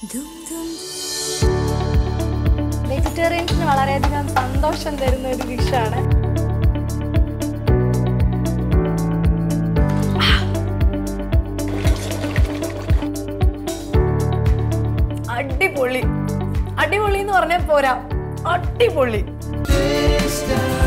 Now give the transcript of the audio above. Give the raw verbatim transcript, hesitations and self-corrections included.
വെജിറ്റേറിയൻസിന് വളരെയധികം സന്തോഷം തരുന്ന ഒരു ഡിഷാണ്. അടിപൊളി. അടിപൊളി എന്ന് പറഞ്ഞാൽ പോരാ, അടിപൊളി.